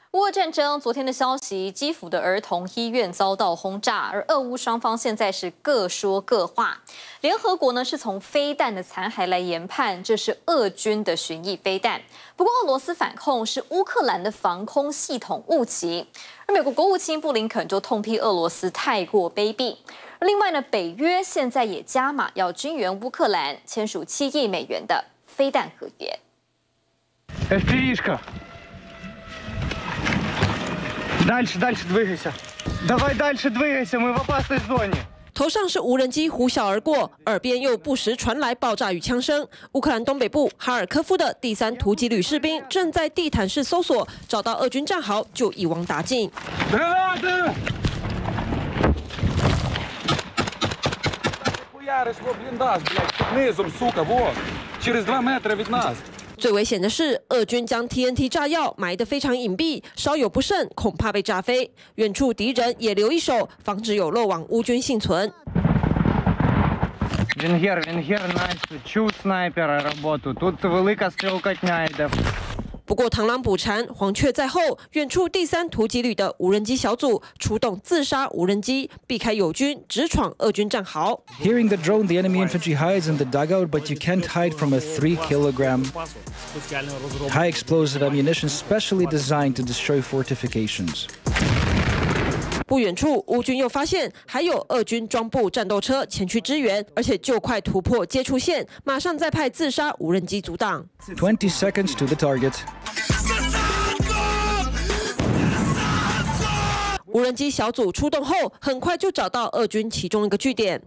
乌俄战争，昨天的消息，基辅的儿童医院遭到轰炸，而俄乌双方现在是各说各话。联合国呢是从飞弹的残骸来研判，这是俄军的巡弋飞弹。不过俄罗斯反控是乌克兰的防空系统误击，而美国国务卿布林肯就痛批俄罗斯太过卑鄙。另外呢，北约现在也加码要军援乌克兰，签署7亿美元的飞弹合约。 Дальше двигайся. Давай дальше двигайся, мы в опасной зоне. 头上是无人机呼啸而过，耳边又不时传来爆炸与枪声。乌克兰东北部哈尔科夫的第3突击旅士兵正在地毯式搜索，找到俄军战壕就一网打尽。最危险的是，俄军将 TNT 炸药埋得非常隐蔽，稍有不慎，恐怕被炸飞。远处敌人也留一手，防止有漏网乌军幸存。 Венгер, nice. Чув снайпера роботу. Тут велика стрілкотня йде. 不过螳螂捕蝉，黄雀在后。远处第3突击旅的无人机小组出动自杀无人机，避开友军，直闯俄军战壕。 Hearing the drone, the enemy infantry hides in the dugout, but you can't hide from a 3-kilogram high explosive ammunition specially designed to destroy fortifications. 不远处，乌军又发现还有俄军装步战斗车前去支援，而且就快突破接触线，马上再派自杀无人机阻挡。 20 seconds to the target. 无人机小组出动后，很快就找到俄军其中一个据点。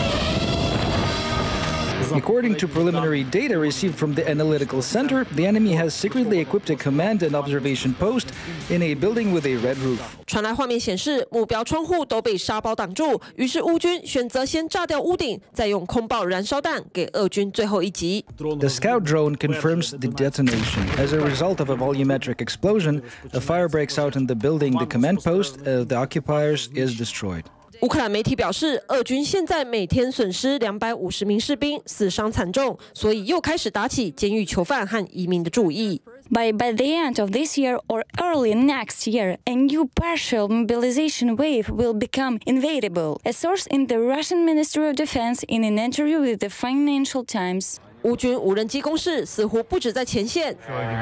According to preliminary data received from the analytical center, the enemy has secretly equipped a command and observation post in a building with a red roof. 传来画面显示，目标窗户都被沙包挡住，于是乌军选择先炸掉屋顶，再用空爆燃烧弹给俄军最后一击。 The scout drone confirms the detonation. As a result of a volumetric explosion, a fire breaks out in the building. The command post of the occupiers is destroyed. 乌克兰媒体表示，俄军现在每天损失250名士兵，死伤惨重，所以又开始打起监狱囚犯和移民的注意。 By the end of this year or early next year, a new partial mobilization wave will become inevitable, a source in the Russian Ministry of Defense in an interview with the Financial Times. 乌军无人机攻势似乎不止在前线。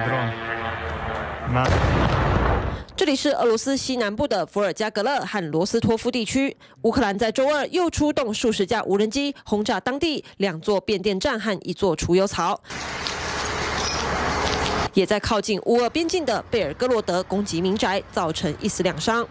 这里是俄罗斯西南部的伏尔加格勒和罗斯托夫地区。乌克兰在周2又出动数十架无人机轰炸当地2座变电站和1座储油槽，也在靠近乌俄边境的贝尔哥罗德攻击民宅，造成1死2伤。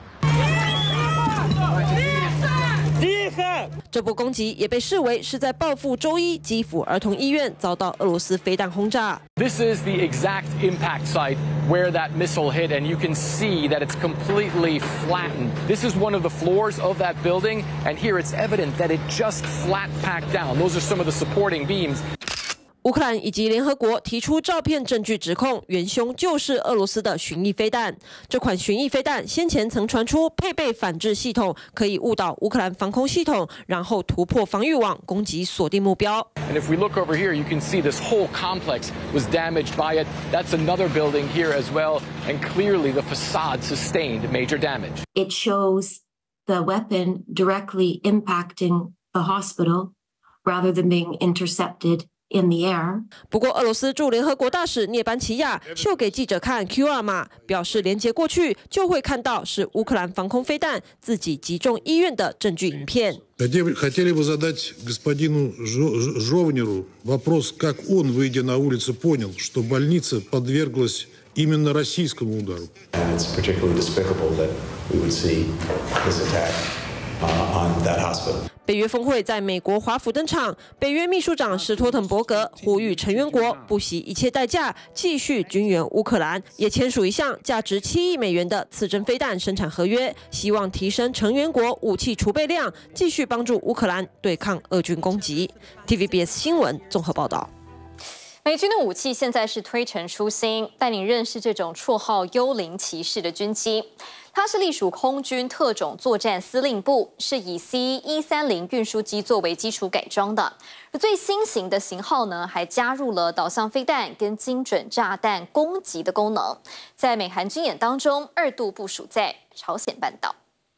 这波攻击也被视为是在报复周1基辅儿童医院遭到俄罗斯飞弹轰炸。 This is the exact impact site where that missile hit, and you can see that it's completely flattened. This is one of the floors of that building, and here it's evident that it just flat packed down. Those are some of the supporting beams. 乌克兰以及联合国提出照片证据，指控元凶就是俄罗斯的巡弋飞弹。这款巡弋飞弹先前曾传出配备反制系统，可以误导乌克兰防空系统，然后突破防御网，攻击锁定目标。 And if we look over here, you can see this whole complex was damaged by it. That's another building here as well, and clearly the facade sustained major damage. It shows the weapon directly impacting the hospital rather than being intercepted in the air. 不过，俄罗斯驻联合国大使涅班齐亚秀给记者看 QR 码，表示连接过去就会看到是乌克兰防空飞弹自己击中医院的证据影片。 Хотели бы задать господину Жовниру вопрос, как он, выйдя на улицу, понял, что больница подверглась именно российскому удару. It's particularly despicable that we would see this attack on that hospital. 北约峰会在美国华府登场，北约秘书长史托滕伯格呼吁成员国不惜一切代价继续军援乌克兰，也签署一项价值7亿美元的刺针飞弹生产合约，希望提升成员国武器储备量，继续帮助乌克兰对抗俄军攻击。TVBS 新闻综合报道。 美军的武器现在是推陈出新，带你认识这种绰号“幽灵骑士”的军机。 它是隶属空军特种作战司令部，是以 C-130运输机作为基础改装的。最新型的型号呢，还加入了导向飞弹跟精准炸弹攻击的功能，在美韩军演当中2度部署在朝鲜半岛。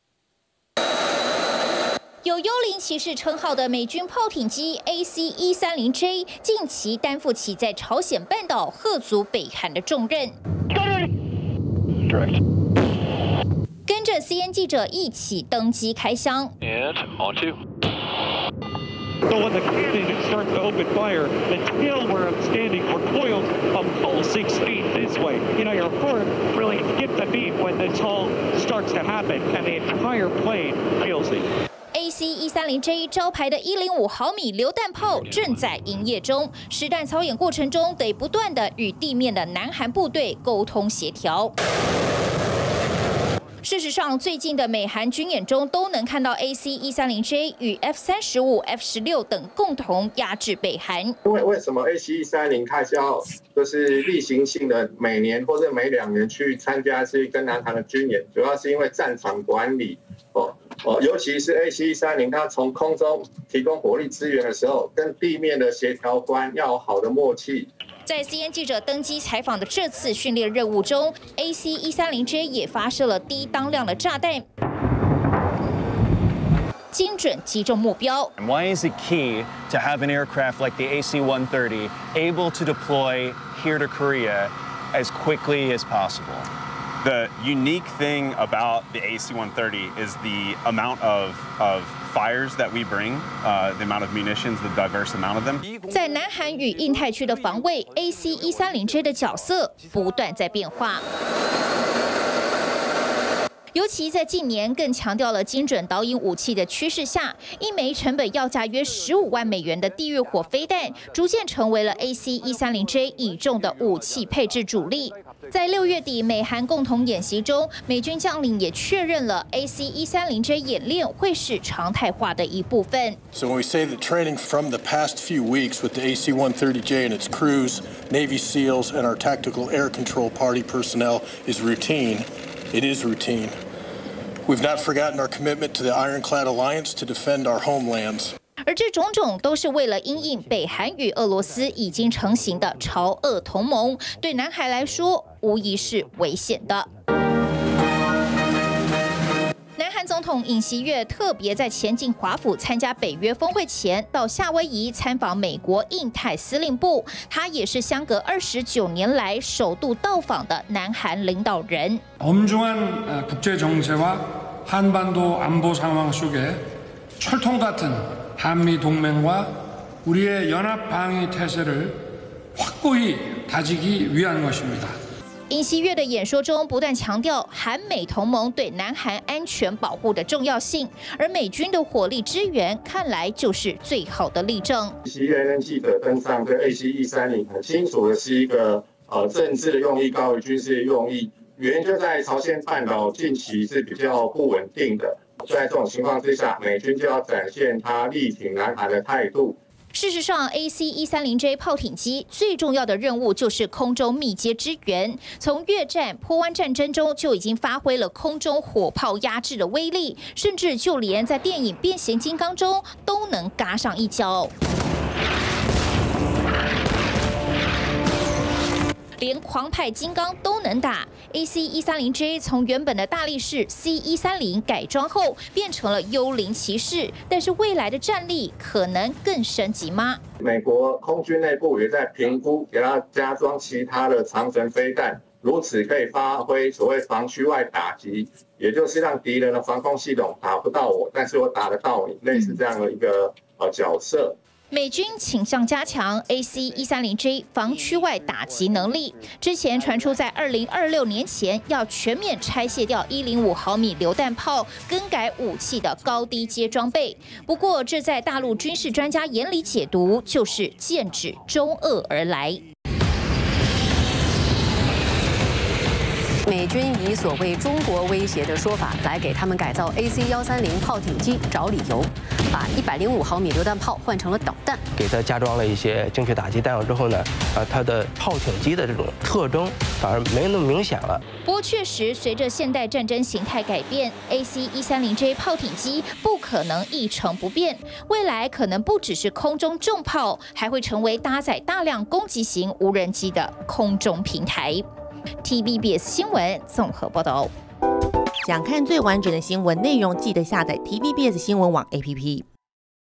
有幽灵骑士称号的美军炮艇机 AC-130J 近期担负起在朝鲜半岛嚇阻北韩的重任。跟着 CNN 记者一起登机开箱。 So when the cannon starts to open fire, the tail where I'm standing recoils a full 6 feet this way. You know, your heart really skips a beat when this all starts to happen, and the entire plane feels it. AC-130J 招牌的105毫米榴弹炮正在营业中，实弹操演过程中得不断的与地面的南韩部队沟通协调。事实上，最近的美韩军演中都能看到 AC-130J 与 F-35、F-16等共同压制北韩。 为什么 AC-130它是要就是例行性的每年或者每2年去参加是跟南韩的军演？主要是因为战场管理尤其是 AC-130它从空中提供火力支援的时候，跟地面的协调官要有好的默契。 在 CNN 记者登机采访的这次训练任务中 ，AC-130J 也发射了低当量的炸弹，精准击中目标。 Why is it key to have an aircraft like the AC-130 able to deploy here to Korea as quickly as possible? The unique thing about the AC-130 is the amount of fires that we bring, the amount of munitions, the diverse amount of them. 在南韩与印太区的防卫 ，AC-130J 的角色不断在变化。尤其在近年更强调了精准导引武器的趋势下，一枚成本要价约15万美元的地狱火飞弹，逐渐成为了 AC-130J 倚重的武器配置主力。在6月底美韩共同演习中，美军将领也确认了 AC-130J 演练会是常态化的一部分。 So when we say that training from the past few weeks with the AC-130J and its crews, Navy SEALs, and our tactical air control party personnel is routine, it is routine. We've not forgotten our commitment to the Ironclad Alliance to defend our homelands. 而这种种都是为了因应北韩与俄罗斯已经成型的朝俄同盟，对南海来说无疑是危险的。南韩总统尹锡悦特别在前进华府参加北约峰会前，到夏威夷参访美国印太司令部。他也是相隔29年来首度到访的南韩领导人。 엄중한 국제 정세와 한반도 안보 상황 속에 철통 같은 한미 동맹과 우리의 연합 방위 태세를 확고히 다지기 위한 것입니다. 尹锡悦的演说中不断强调韩美同盟对南韩安全保护的重要性，而美军的火力支援看来就是最好的例证。 CNN 记者登上这 AC-130，很清楚的是一个政治的用意高于军事的用意，原因就在朝鲜半岛近期是比较不稳定的，在这种情况之下，美军就要展现他力挺南韩的态度。 事实上 ，AC-130J 炮艇机最重要的任务就是空中密接支援。从越战、波湾战争中就已经发挥了空中火炮压制的威力，甚至就连在电影《变形金刚》中都能嘎上一脚。连狂派金刚都能打 ，AC-130J 从原本的大力士 C-130改装后，变成了幽灵骑士。但是未来的战力可能更升级吗？ 美国空军内部也在评估，给它加装其他的长程飞弹，如此可以发挥所谓防区外打击，也就是让敌人的防空系统打不到我，但是我打得到你，类似这样的一个角色。 美军倾向加强 AC-130J 防区外打击能力。之前传出在2026年前要全面拆卸掉105毫米榴弹炮，更改武器的高低阶装备。不过，这在大陆军事专家眼里解读就是剑指中俄而来。 美军以所谓中国威胁的说法来给他们改造 AC-130炮艇机找理由。 把105毫米榴弹炮换成了导弹， 给它加装了一些精确打击弹药之后呢，它的炮艇机的这种特征反而没那么明显了。 不过确实，随着现代战争形态改变 ，AC-130J 炮艇机不可能一成不变，未来可能不只是空中重炮，还会成为搭载大量攻击型无人机的空中平台。TVBS 新闻综合报道。 想看最完整的新闻内容，记得下载 TVBS 新闻网 APP。